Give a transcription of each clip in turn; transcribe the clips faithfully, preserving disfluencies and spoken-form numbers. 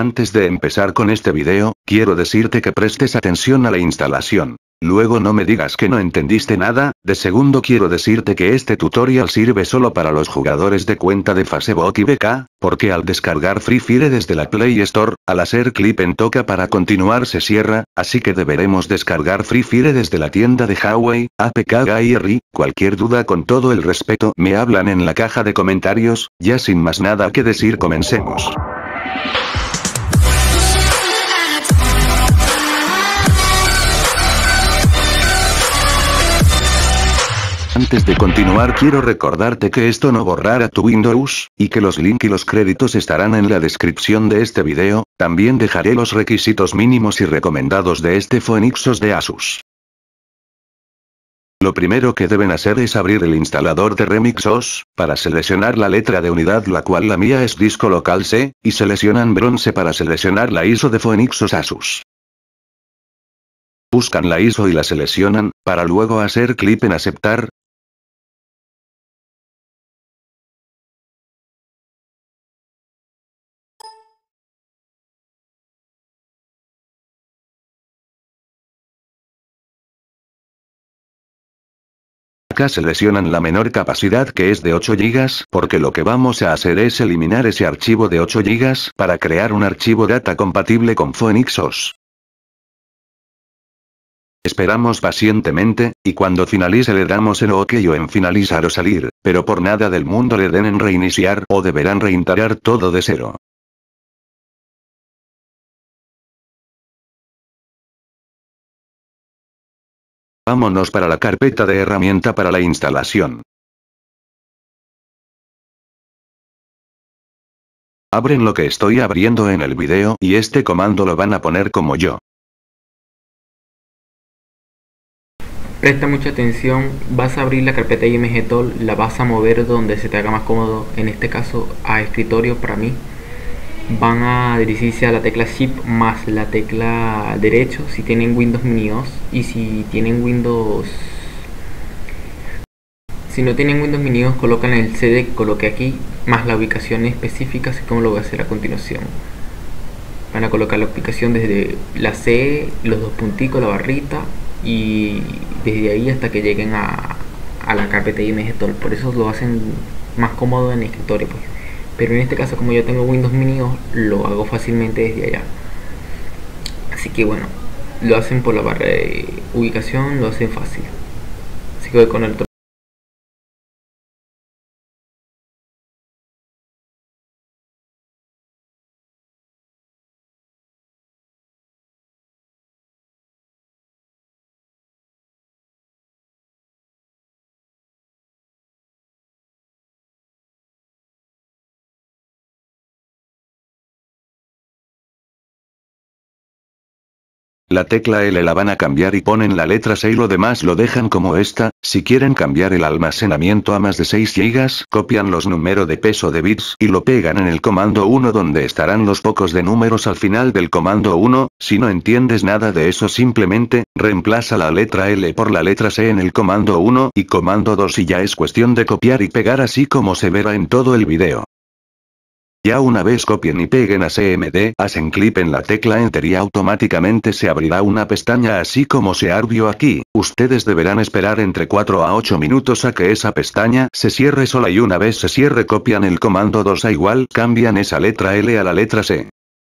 Antes de empezar con este video, quiero decirte que prestes atención a la instalación. Luego no me digas que no entendiste nada. De segundo quiero decirte que este tutorial sirve solo para los jugadores de cuenta de Facebook y B K, porque al descargar Free Fire desde la Play Store, al hacer clip en toca para continuar se cierra, así que deberemos descargar Free Fire desde la tienda de Huawei, A P K Gallery. Cualquier duda con todo el respeto me hablan en la caja de comentarios. Ya sin más nada que decir, comencemos. Antes de continuar quiero recordarte que esto no borrará tu Windows, y que los links y los créditos estarán en la descripción de este video. También dejaré los requisitos mínimos y recomendados de este phone Ixos de Asus. Lo primero que deben hacer es abrir el instalador de Remix O S, para seleccionar la letra de unidad, la cual la mía es disco local C, y seleccionan bronce para seleccionar la I S O de phone Ixos Asus. Buscan la I S O y la seleccionan, para luego hacer clic en aceptar. Acá seleccionan la menor capacidad, que es de ocho gigas, porque lo que vamos a hacer es eliminar ese archivo de ocho gigas para crear un archivo data compatible con phone Ixos. Esperamos pacientemente, y cuando finalice le damos en OK o en finalizar o salir, pero por nada del mundo le den en reiniciar o deberán reinstalar todo de cero. Vámonos para la carpeta de herramienta para la instalación. Abren lo que estoy abriendo en el video y este comando lo van a poner como yo. Presta mucha atención, vas a abrir la carpeta imgtool, la vas a mover donde se te haga más cómodo, en este caso a escritorio para mí. Van a dirigirse a la tecla Shift más la tecla derecho si tienen Windows Mini O S, y si tienen Windows... Si no tienen Windows Mini O S, colocan el C D que coloqué aquí, más la ubicación específica, así como lo voy a hacer a continuación. Van a colocar la ubicación desde la C, los dos punticos, la barrita, y desde ahí hasta que lleguen a, a la carpeta imgtool. Por eso lo hacen más cómodo en escritorio, pues. Pero en este caso, como yo tengo Windows Mini O S, lo hago fácilmente desde allá. Así que bueno, lo hacen por la barra de ubicación, lo hacen fácil. Así que voy con el otro. La tecla L la van a cambiar y ponen la letra C y lo demás lo dejan como está. Si quieren cambiar el almacenamiento a más de seis gigas, copian los números de peso de bits y lo pegan en el comando uno donde estarán los pocos de números al final del comando uno. Si no entiendes nada de eso, simplemente reemplaza la letra L por la letra C en el comando uno y comando dos y ya es cuestión de copiar y pegar así como se verá en todo el video. Ya una vez copien y peguen a C M D, hacen clic en la tecla Enter y automáticamente se abrirá una pestaña así como se abrió aquí. Ustedes deberán esperar entre cuatro a ocho minutos a que esa pestaña se cierre sola y una vez se cierre copian el comando dos a igual, cambian esa letra L a la letra C.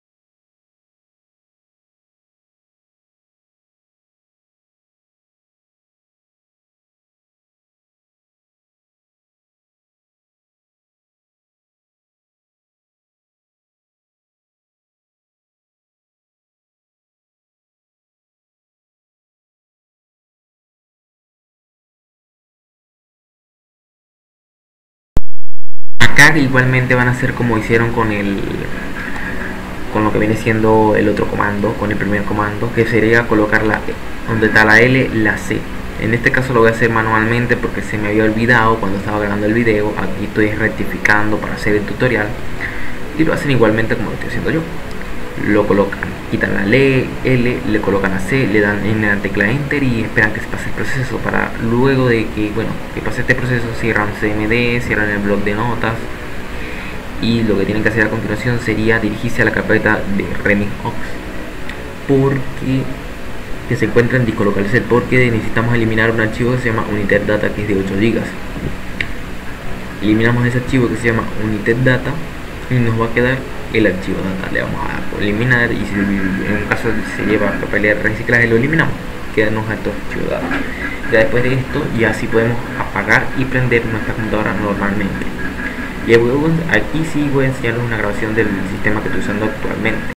Acá igualmente van a hacer como hicieron con el con lo que viene siendo el otro comando, con el primer comando, que sería colocar la donde está la L, la C. En este caso lo voy a hacer manualmente porque se me había olvidado cuando estaba grabando el video. Aquí estoy rectificando para hacer el tutorial y lo hacen igualmente como lo estoy haciendo yo. Lo colocan, quitan la L, L, le colocan la C, le dan en la tecla Enter y esperan que se pase el proceso, para luego de que, bueno, que pase este proceso cierran C M D, cierran el bloc de notas y lo que tienen que hacer a continuación sería dirigirse a la carpeta de Remix Aux porque que se encuentra en disco local set, porque necesitamos eliminar un archivo que se llama United Data, que es de ocho gigas. Eliminamos ese archivo que se llama United Data y nos va a quedar el archivo data. Le vamos a eliminar, y si en un caso se lleva a papelera de reciclaje, lo eliminamos, quedarnos alto archivo data. Ya después de esto, ya sí podemos apagar y prender nuestra computadora normalmente. Y luego aquí sí voy a enseñarles una grabación del sistema que estoy usando actualmente.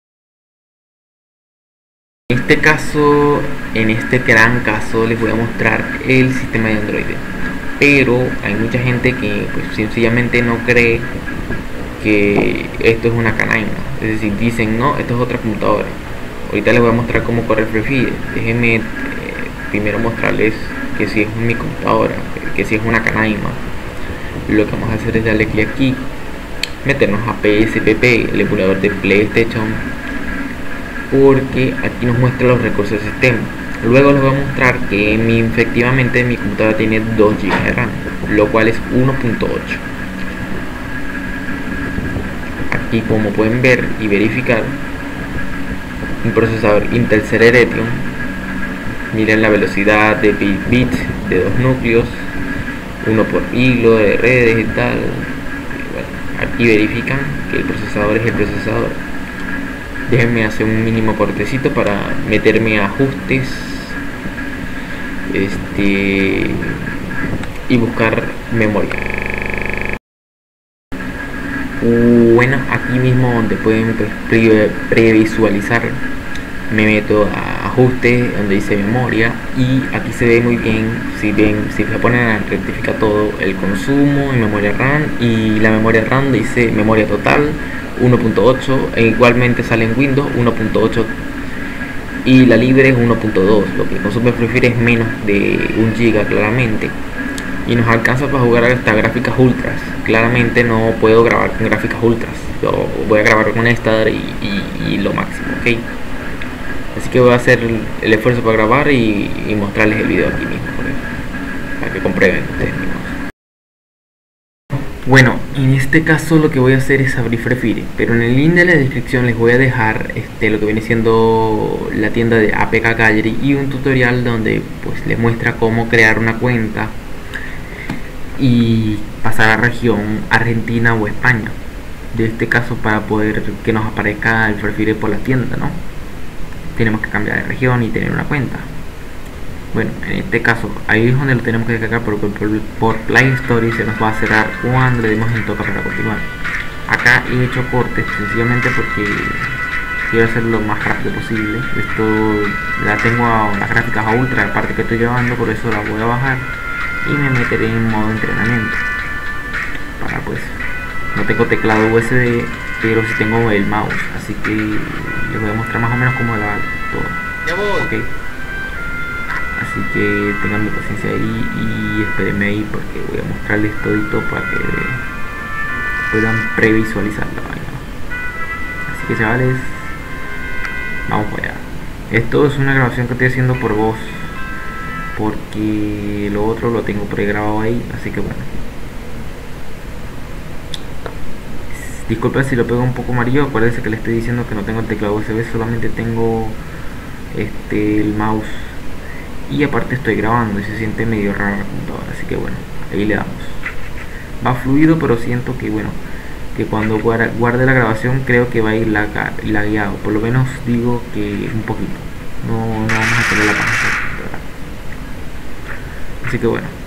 En este caso, en este gran caso, les voy a mostrar el sistema de Android, pero hay mucha gente que pues sencillamente no cree que esto es una canaima, es decir, dicen no, esto es otra computadora. Ahorita les voy a mostrar cómo correr Free. Déjenme eh, primero mostrarles que si es mi computadora, que si es una canaima. Lo que vamos a hacer es darle clic aquí, meternos a P S P P, el emulador de PlayStation, porque aquí nos muestra los recursos del sistema. Luego les voy a mostrar que mi, efectivamente mi computadora tiene dos gigas de RAM, lo cual es uno punto ocho. Aquí, como pueden ver y verificar, un procesador Intel Celeron. Miren la velocidad de bits de dos núcleos, uno por hilo de redes y tal. Y bueno, aquí verifican que el procesador es el procesador. Déjenme hacer un mínimo cortecito para meterme a ajustes este y buscar memoria. Bueno, aquí mismo donde pueden pues, pre previsualizar, me meto a ajustes donde dice memoria, y aquí se ve muy bien, si ven, si se ponen a rectificar todo el consumo en memoria RAM, y la memoria RAM dice memoria total uno punto ocho, e igualmente sale en Windows uno punto ocho, y la libre es uno punto dos. Lo que consume prefiere es menos de un giga claramente, y nos alcanza para jugar hasta gráficas ultras. Claramente no puedo grabar con gráficas ultras, yo voy a grabar con estándar y, y, y lo máximo, ok. Así que voy a hacer el, el esfuerzo para grabar y, y mostrarles el video aquí mismo, ¿okay? Para que comprueben ustedes mismos. Bueno, en este caso lo que voy a hacer es abrir Free, pero en el link de la descripción les voy a dejar este, lo que viene siendo la tienda de A P K Gallery y un tutorial donde pues les muestra cómo crear una cuenta y pasar a región Argentina o España. De este caso, para poder que nos aparezca el Free por la tienda, ¿no? Tenemos que cambiar de región y tener una cuenta. Bueno, en este caso, ahí es donde lo tenemos que descargar, porque por, por Play Store se nos va a cerrar cuando le demos en toca para continuar. Acá he hecho cortes sencillamente porque quiero hacerlo lo más rápido posible. Esto la tengo a las gráficas a ultra, aparte que estoy grabando, por eso la voy a bajar y me meteré en modo entrenamiento. Para pues, no tengo teclado U S B, pero sí tengo el mouse, así que les voy a mostrar más o menos cómo va todo. Okay. Así que tengan mi paciencia ahí y espérenme ahí, porque voy a mostrarles todito para que puedan previsualizar la vaina. Así que chavales, vamos allá. Esto es una grabación que estoy haciendo por voz, porque lo otro lo tengo pregrabado ahí, así que bueno. Disculpen si lo pego un poco amarillo, acuérdense que le estoy diciendo que no tengo el teclado U S B, solamente tengo este el mouse, y aparte estoy grabando y se siente medio raro la computadora, así que bueno, ahí le damos. Va fluido, pero siento que bueno, que cuando guarde la grabación creo que va a ir lagueado, por lo menos digo que un poquito, no, no vamos a hacer la paja. Así que bueno.